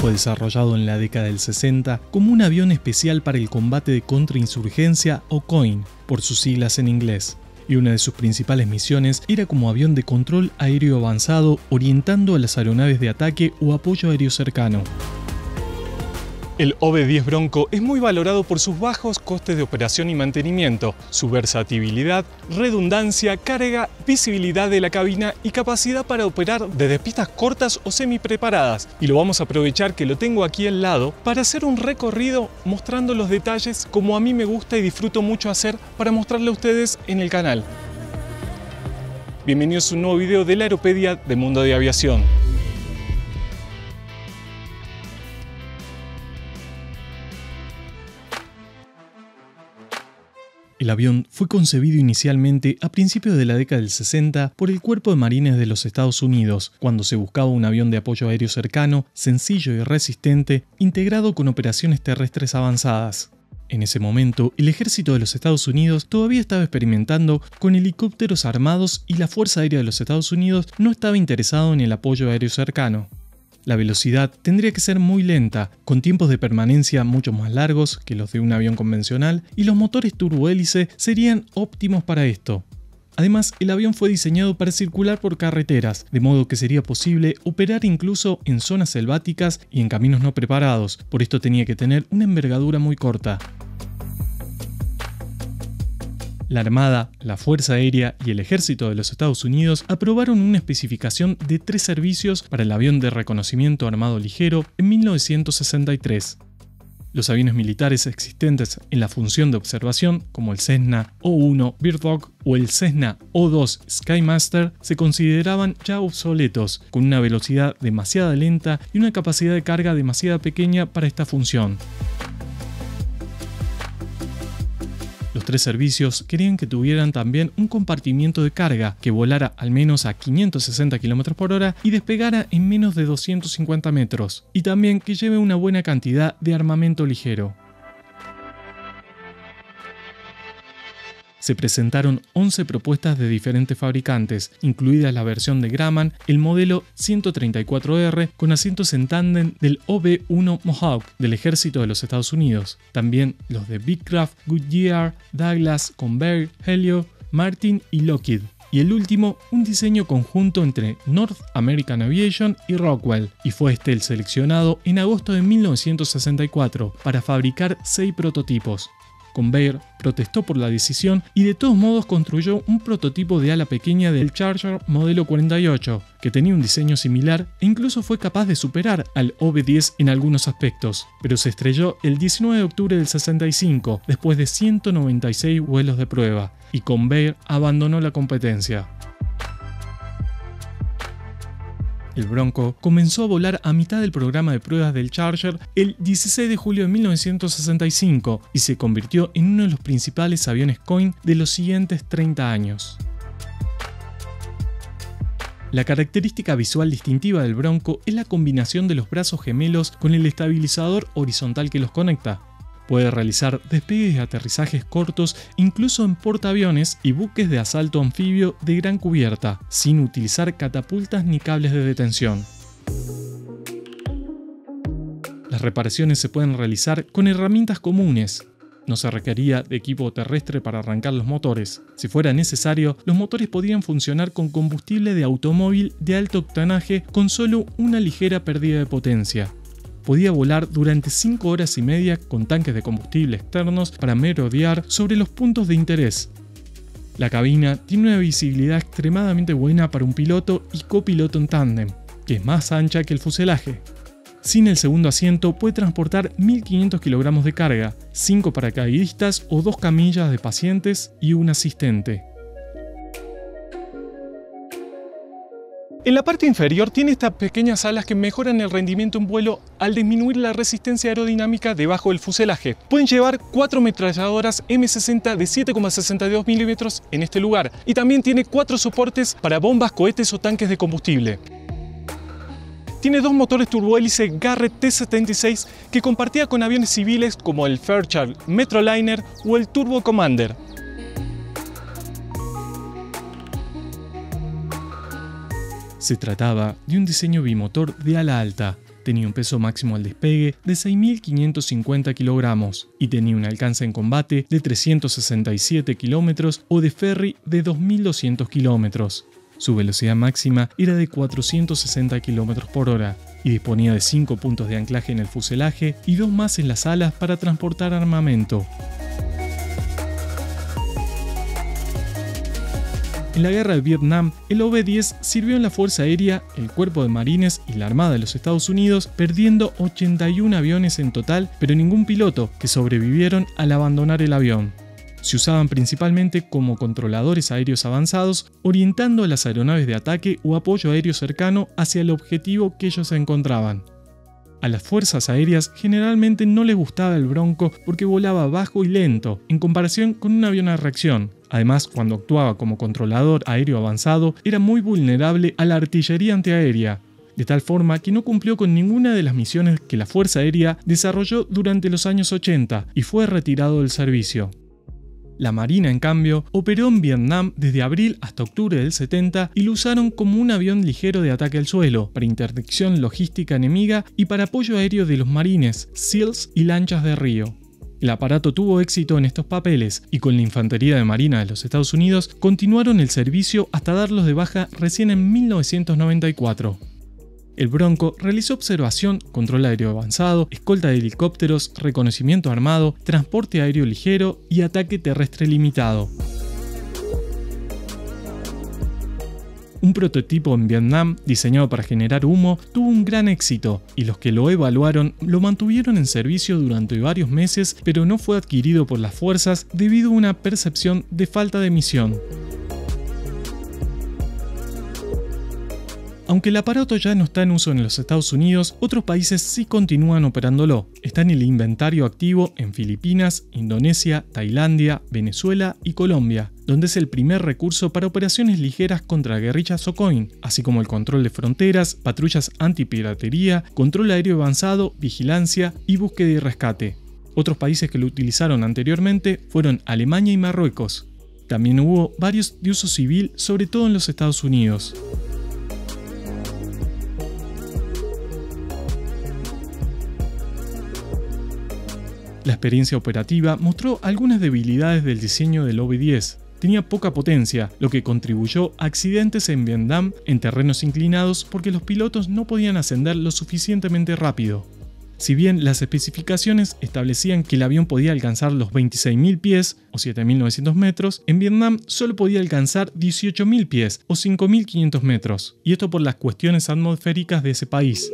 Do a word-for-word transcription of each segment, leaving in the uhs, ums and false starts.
Fue desarrollado en la década del sesenta como un avión especial para el combate de contrainsurgencia o C O I N, por sus siglas en inglés, y una de sus principales misiones era como avión de control aéreo avanzado orientando a las aeronaves de ataque o apoyo aéreo cercano. El O B diez Bronco es muy valorado por sus bajos costes de operación y mantenimiento, su versatilidad, redundancia, carga, visibilidad de la cabina y capacidad para operar desde pistas cortas o semi-preparadas. Y lo vamos a aprovechar que lo tengo aquí al lado para hacer un recorrido mostrando los detalles como a mí me gusta y disfruto mucho hacer para mostrarle a ustedes en el canal. Bienvenidos a un nuevo video de la Aeropedia de Mundo de Aviación. El avión fue concebido inicialmente a principios de la década del sesenta por el Cuerpo de Marines de los Estados Unidos, cuando se buscaba un avión de apoyo aéreo cercano, sencillo y resistente, integrado con operaciones terrestres avanzadas. En ese momento, el ejército de los Estados Unidos todavía estaba experimentando con helicópteros armados y la Fuerza Aérea de los Estados Unidos no estaba interesado en el apoyo aéreo cercano. La velocidad tendría que ser muy lenta, con tiempos de permanencia mucho más largos que los de un avión convencional, y los motores turbohélice serían óptimos para esto. Además, el avión fue diseñado para circular por carreteras, de modo que sería posible operar incluso en zonas selváticas y en caminos no preparados, por esto tenía que tener una envergadura muy corta. La Armada, la Fuerza Aérea y el Ejército de los Estados Unidos aprobaron una especificación de tres servicios para el avión de reconocimiento armado ligero en mil novecientos sesenta y tres. Los aviones militares existentes en la función de observación, como el Cessna O uno Bird Dog o el Cessna O dos Skymaster, se consideraban ya obsoletos, con una velocidad demasiado lenta y una capacidad de carga demasiado pequeña para esta función. Los tres servicios querían que tuvieran también un compartimiento de carga que volara al menos a quinientos sesenta kilómetros por hora y despegara en menos de doscientos cincuenta metros, y también que lleve una buena cantidad de armamento ligero. Se presentaron once propuestas de diferentes fabricantes, incluida la versión de Grumman, el modelo ciento treinta y cuatro R con asientos en tándem del O B uno Mohawk del Ejército de los Estados Unidos, también los de Beechcraft, Goodyear, Douglas, Convair, Helio, Martin y Lockheed, y el último un diseño conjunto entre North American Aviation y Rockwell, y fue este el seleccionado en agosto de mil novecientos sesenta y cuatro para fabricar seis prototipos. Convair protestó por la decisión y de todos modos construyó un prototipo de ala pequeña del Charger modelo cuarenta y ocho, que tenía un diseño similar e incluso fue capaz de superar al O B diez en algunos aspectos, pero se estrelló el diecinueve de octubre del sesenta y cinco después de ciento noventa y seis vuelos de prueba, y Convair abandonó la competencia. El Bronco comenzó a volar a mitad del programa de pruebas del Charger el dieciséis de julio de mil novecientos sesenta y cinco y se convirtió en uno de los principales aviones C O I N de los siguientes treinta años. La característica visual distintiva del Bronco es la combinación de los brazos gemelos con el estabilizador horizontal que los conecta. Puede realizar despegues y aterrizajes cortos incluso en portaaviones y buques de asalto anfibio de gran cubierta, sin utilizar catapultas ni cables de detención. Las reparaciones se pueden realizar con herramientas comunes. No se requería de equipo terrestre para arrancar los motores. Si fuera necesario, los motores podían funcionar con combustible de automóvil de alto octanaje con solo una ligera pérdida de potencia. Podía volar durante cinco horas y media con tanques de combustible externos para merodear sobre los puntos de interés. La cabina tiene una visibilidad extremadamente buena para un piloto y copiloto en tándem, que es más ancha que el fuselaje. Sin el segundo asiento puede transportar mil quinientos kilogramos de carga, cinco paracaidistas o dos camillas de pacientes y un asistente. En la parte inferior tiene estas pequeñas alas que mejoran el rendimiento en vuelo al disminuir la resistencia aerodinámica debajo del fuselaje. Pueden llevar cuatro ametralladoras eme sesenta de siete coma sesenta y dos milímetros en este lugar y también tiene cuatro soportes para bombas, cohetes o tanques de combustible. Tiene dos motores turbohélice Garrett T setenta y seis que compartía con aviones civiles como el Fairchild Metroliner o el Turbo Commander. Se trataba de un diseño bimotor de ala alta, tenía un peso máximo al despegue de seis mil quinientos cincuenta kilogramos y tenía un alcance en combate de trescientos sesenta y siete kilómetros o de ferry de dos mil doscientos kilómetros. Su velocidad máxima era de cuatrocientos sesenta kilómetros por hora y disponía de cinco puntos de anclaje en el fuselaje y dos más en las alas para transportar armamento. En la guerra de Vietnam, el O B diez sirvió en la Fuerza Aérea, el Cuerpo de Marines y la Armada de los Estados Unidos, perdiendo ochenta y un aviones en total, pero ningún piloto, que sobrevivieron al abandonar el avión. Se usaban principalmente como controladores aéreos avanzados, orientando a las aeronaves de ataque o apoyo aéreo cercano hacia el objetivo que ellos encontraban. A las fuerzas aéreas generalmente no les gustaba el Bronco porque volaba bajo y lento, en comparación con un avión a reacción. Además, cuando actuaba como controlador aéreo avanzado, era muy vulnerable a la artillería antiaérea, de tal forma que no cumplió con ninguna de las misiones que la Fuerza Aérea desarrolló durante los años ochenta y fue retirado del servicio. La Marina, en cambio, operó en Vietnam desde abril hasta octubre del setenta y lo usaron como un avión ligero de ataque al suelo, para interdicción logística enemiga y para apoyo aéreo de los marines, SEALs y lanchas de río. El aparato tuvo éxito en estos papeles y con la Infantería de Marina de los Estados Unidos continuaron el servicio hasta darlos de baja recién en mil novecientos noventa y cuatro. El Bronco realizó observación, control aéreo avanzado, escolta de helicópteros, reconocimiento armado, transporte aéreo ligero y ataque terrestre limitado. Un prototipo en Vietnam, diseñado para generar humo, tuvo un gran éxito y los que lo evaluaron lo mantuvieron en servicio durante varios meses, pero no fue adquirido por las fuerzas debido a una percepción de falta de misión. Aunque el aparato ya no está en uso en los Estados Unidos, otros países sí continúan operándolo. Está en el inventario activo en Filipinas, Indonesia, Tailandia, Venezuela y Colombia, donde es el primer recurso para operaciones ligeras contra guerrillas Socoin, así como el control de fronteras, patrullas antipiratería, control aéreo avanzado, vigilancia y búsqueda y rescate. Otros países que lo utilizaron anteriormente fueron Alemania y Marruecos. También hubo varios de uso civil, sobre todo en los Estados Unidos. La experiencia operativa mostró algunas debilidades del diseño del O B diez. Tenía poca potencia, lo que contribuyó a accidentes en Vietnam en terrenos inclinados porque los pilotos no podían ascender lo suficientemente rápido. Si bien las especificaciones establecían que el avión podía alcanzar los veintiséis mil pies o siete mil novecientos metros, en Vietnam solo podía alcanzar dieciocho mil pies o cinco mil quinientos metros, y esto por las cuestiones atmosféricas de ese país.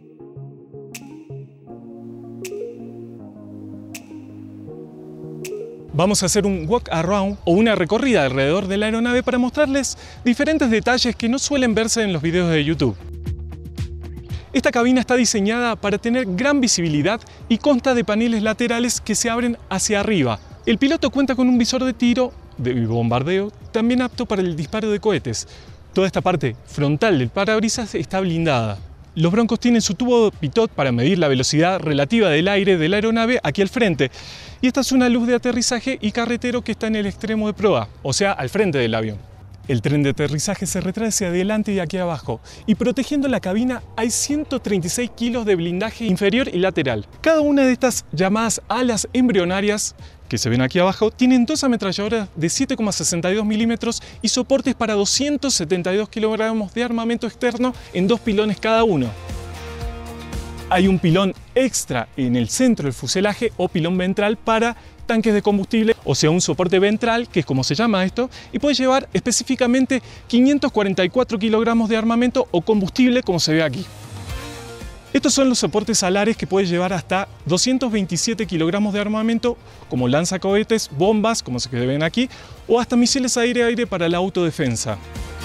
Vamos a hacer un walk around o una recorrida alrededor de la aeronave para mostrarles diferentes detalles que no suelen verse en los videos de YouTube. Esta cabina está diseñada para tener gran visibilidad y consta de paneles laterales que se abren hacia arriba. El piloto cuenta con un visor de tiro de bombardeo, también apto para el disparo de cohetes. Toda esta parte frontal del parabrisas está blindada. Los Broncos tienen su tubo pitot para medir la velocidad relativa del aire de la aeronave aquí al frente. Y esta es una luz de aterrizaje y carretero que está en el extremo de proa, o sea, al frente del avión. El tren de aterrizaje se retrae hacia adelante y aquí abajo, y protegiendo la cabina hay ciento treinta y seis kilos de blindaje inferior y lateral. Cada una de estas llamadas alas embrionarias, que se ven aquí abajo, tienen dos ametralladoras de siete coma sesenta y dos milímetros y soportes para doscientos setenta y dos kilogramos de armamento externo en dos pilones cada uno. Hay un pilón extra en el centro del fuselaje o pilón ventral para tanques de combustible, o sea, un soporte ventral, que es como se llama esto, y puede llevar específicamente quinientos cuarenta y cuatro kilogramos de armamento o combustible, como se ve aquí. Estos son los soportes alares que puede llevar hasta doscientos veintisiete kilogramos de armamento, como lanzacohetes, bombas, como se ven aquí, o hasta misiles aire-aire para la autodefensa.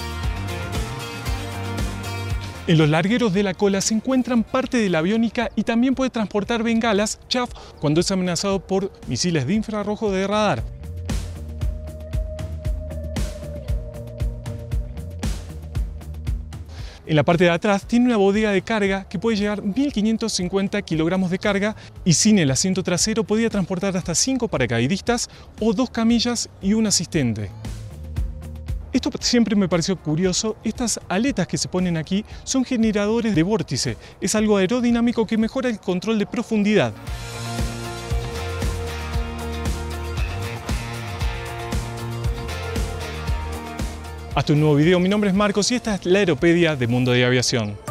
En los largueros de la cola se encuentran parte de la aviónica y también puede transportar bengalas, chaff, cuando es amenazado por misiles de infrarrojo de radar. En la parte de atrás tiene una bodega de carga que puede llevar mil quinientos cincuenta kilogramos de carga y sin el asiento trasero podía transportar hasta cinco paracaidistas o dos camillas y un asistente. Esto siempre me pareció curioso, estas aletas que se ponen aquí son generadores de vórtice, es algo aerodinámico que mejora el control de profundidad. Hasta un nuevo video, mi nombre es Marcos y esta es la Aeropedia de Mundo de Aviación.